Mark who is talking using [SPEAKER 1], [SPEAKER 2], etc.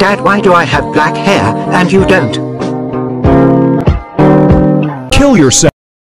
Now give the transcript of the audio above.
[SPEAKER 1] Dad, why do I have black hair and you don't?
[SPEAKER 2] Kill yourself.